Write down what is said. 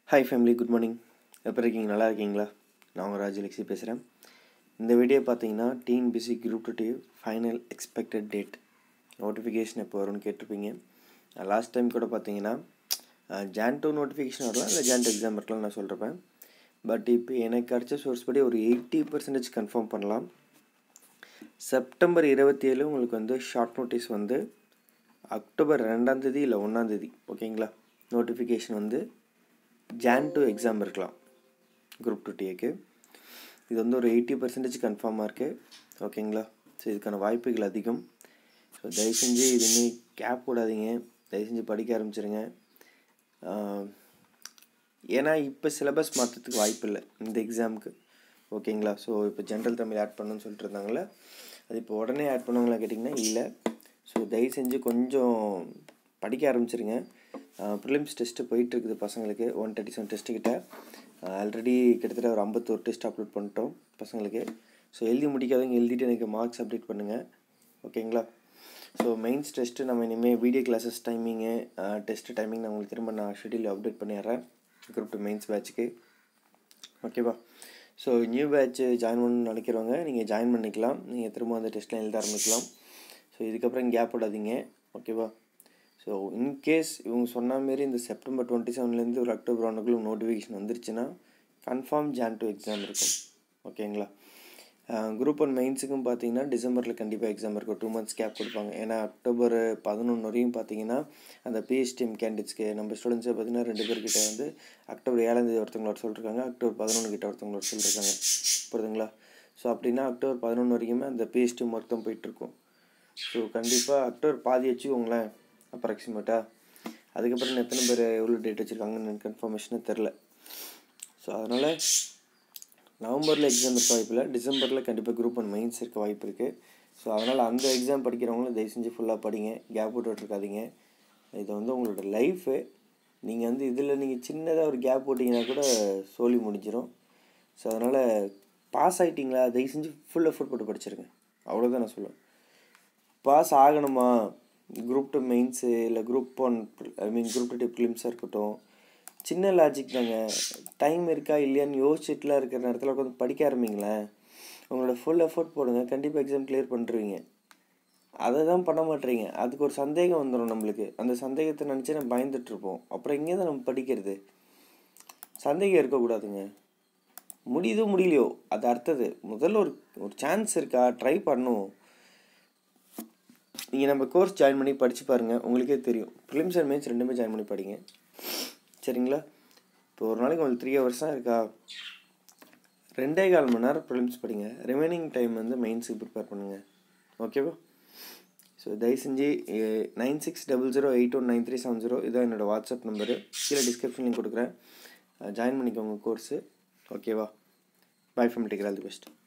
Hi family, good morning. எப்படி இருக்கீங்க? நல்லா இருக்கீங்களா? நான் உங்கள் ராஜலக்ஷ்மி பேசுகிறேன். இந்த வீடியோ பார்த்தீங்கன்னா TNPSC group 2 final expected date notification எப்போ வரும்னு கேட்டிருப்பீங்க. லாஸ்ட் டைம் கூட பார்த்தீங்கன்னா ஜான் 2 நோட்டிஃபிகேஷன் வரலாம், இல்லை ஜான் 2 எக்ஸாம் இருக்கலாம் நான் சொல்கிறேன். பட் இப்போ எனக்கு கிடச்ச சோர்ஸ் படி ஒரு 80% கன்ஃபார்ம் பண்ணலாம். செப்டம்பர் 27 உங்களுக்கு வந்து ஷார்ட் நோட்டீஸ் வந்து அக்டோபர் 2 இல்லை 1 ஓகேங்களா. நோட்டிஃபிகேஷன் வந்து ஜான் 2 எக்ஸாம் இருக்கலாம் குரூப் 2 டிஏக்கு. இது வந்து ஒரு 80% கன்ஃபார்மாக இருக்குது ஓகேங்களா. ஸோ இதுக்கான வாய்ப்புகள் அதிகம். ஸோ தயவு செஞ்சு இதுவுமே கேப் போடாதீங்க, தயவு செஞ்சு படிக்க ஆரம்பிச்சிருங்க. ஏன்னா இப்போ சிலபஸ் மாற்றத்துக்கு வாய்ப்பு இல்லை இந்த எக்ஸாமுக்கு ஓகேங்களா. ஸோ இப்போ ஜென்ரல் தமிழ் ஆட் பண்ணணும்னு சொல்லிட்டு இருந்தாங்களே, அது இப்போ உடனே ஆட் பண்ணுவாங்களா கேட்டிங்கன்னா இல்லை. ஸோ தயவு செஞ்சு கொஞ்சம் படிக்க ஆரம்பிச்சிருங்க. ப்ரிலிம்ஸ் டெஸ்ட்டு போயிட்டுருக்குது பசங்களுக்கு. 137 டெஸ்ட்டு கிட்ட ஆல்ரெடி கிட்டத்தட்ட ஒரு 51 டெஸ்ட் அப்லோட் பண்ணிட்டோம் பசங்களுக்கு. ஸோ எழுதி முடிக்காதவங்க எழுதிட்டு எனக்கு மார்க்ஸ் அப்டேட் பண்ணுங்கள் ஓகேங்களா. ஸோ மெயின்ஸ் டெஸ்ட்டு நம்ம இனிமேல் video classes timing test timing நான் உங்களுக்கு திரும்ப ஷெட்யூல் அப்டேட் பண்ணிடுறேன் குரூப் 2 மெயின்ஸ் பேட்சுக்கு ஓகேவா. ஸோ நியூ பேட்ச் ஜாயின் பண்ணணும்னு நினைக்கிறவங்க நீங்கள் ஜாயின் பண்ணிக்கலாம். நீங்கள் திரும்ப அந்த டெஸ்ட்லாம் எழுத ஆரம்பிக்கலாம். ஸோ இதுக்கப்புறம் கேப் விடாதீங்க ஓகேவா. ஸோ இன்கேஸ் இவங்க சொன்ன மாரி இந்த செப்டம்பர் 27 ஒரு அக்டோபர் 1 நோட்டிஃபிகேஷன் வந்துருச்சுன்னா கன்ஃபார்ம் ஜான் 2 எக்ஸாம் இருக்கும் ஓகேங்களா. குரூப் 1 மெயின்ஸுக்கும் பார்த்தீங்கன்னா டிசம்பரில் கண்டிப்பாக எக்ஸாம் இருக்கும். 2 months கேப் கொடுப்பாங்க. ஏன்னா அக்டோபர் 11 வரையும் பார்த்தீங்கன்னா அந்த பிஹெச்டிஎம் கேண்டிடேட்ஸ்க்கு நம்ம ஸ்டூடெண்ட்ஸை பார்த்தீங்கன்னா 2 பேர்கிட்ட வந்து அக்டோபர் 7 ஒருத்தவங்களோட சொல்லியிருக்காங்க, அக்டோபர் 11 கிட்ட ஒருத்தவங்களோட சொல்லியிருக்காங்க புரியுதுங்களா. ஸோ அப்படின்னா அக்டோபர் 11 வரைக்குமே அந்த பிஹெச்டிஎம் ஒர்க் தான் போயிட்டுருக்கும். ஸோ கண்டிப்பாக அக்டோபர் பாதி வச்சுக்கோங்களேன் அப்ராக்சிமேட்டாக. அதுக்கப்புறம் எத்தனை பேர் எவ்வளோ டேட் வச்சுருக்காங்கன்னு எனக்கு கன்ஃபர்மேஷனே தெரில. ஸோ அதனால் நவம்பரில் எக்ஸாம் இருக்க வாய்ப்பு இல்லை, டிசம்பரில் கண்டிப்பாக குரூப் 1 மெயின்ஸ் இருக்க வாய்ப்பு இருக்குது. ஸோ அதனால் அந்த எக்ஸாம் படிக்கிறவங்களும் தயவு செஞ்சு ஃபுல்லாக படிங்க, கேப் விட்டுருக்காதீங்க. இது வந்து உங்களோட லைஃபு. நீங்கள் வந்து இதில் நீங்கள் சின்னதாக ஒரு கேப் போட்டிங்கன்னா கூட சோலி முடிஞ்சிடும். ஸோ அதனால் பாஸ் ஆகிட்டிங்களா, தயவு செஞ்சு ஃபுல் எஃபோர்ட் போட்டு படிச்சிருங்க, அவ்வளோதான் நான் சொல்லுவேன். பாஸ் ஆகணுமா குரூப் 2 மெயின்ஸு இல்லை குரூப் 1 குரூப் 2 ப்ரிலிம்ஸாக இருக்கட்டும், சின்ன லாஜிக் தாங்க. டைம் இருக்கா இல்லையான்னு யோசிச்சுட்டுலாம் இருக்கிற நேரத்தில் உட்காந்து படிக்க ஆரம்பிங்களேன். உங்களோட ஃபுல் எஃபோர்ட் போடுங்க, கண்டிப்பாக எக்ஸாம் கிளியர் பண்ணுறீங்க. அதை தான் பண்ண மாட்டேறீங்க. அதுக்கு ஒரு சந்தேகம் வந்துடும் நம்மளுக்கு. அந்த சந்தேகத்தை நினச்சி நம்ம பயந்துட்டுருப்போம். அப்புறம் இங்கே தான் நம்ம படிக்கிறது. சந்தேகம் இருக்கக்கூடாதுங்க. முடியுதோ முடியலையோ அது அடுத்தது. முதல்ல ஒரு சான்ஸ் இருக்கா, ட்ரை பண்ணும். நீங்கள் நம்ம கோர்ஸ் ஜாயின் பண்ணி படித்து பாருங்கள், உங்களுக்கே தெரியும். ப்ரிலிம்ஸ் அண்ட் மெயின்ஸ் ரெண்டுமே ஜாயின் பண்ணி படிங்க சரிங்களா. இப்போ ஒரு நாளைக்கு உங்களுக்கு 3 hours தான் இருக்கா, 2.25 மணி நேரம் ப்ரிலிம்ஸ் படிங்க, ரிமைனிங் டைம் வந்து மெயின்ஸுக்கு ப்ரிப்பேர் பண்ணுங்கள் ஓகேவா. ஸோ தயவு செஞ்சு 9600819370 இதான் என்னோடய வாட்ஸ்அப் நம்பரு. கீழே டிஸ்கிரிப்ஷன்லையும் கொடுக்குறேன், ஜாயின் பண்ணிக்கோங்க கோர்ஸு ஓகேவா. Bye from take all the best.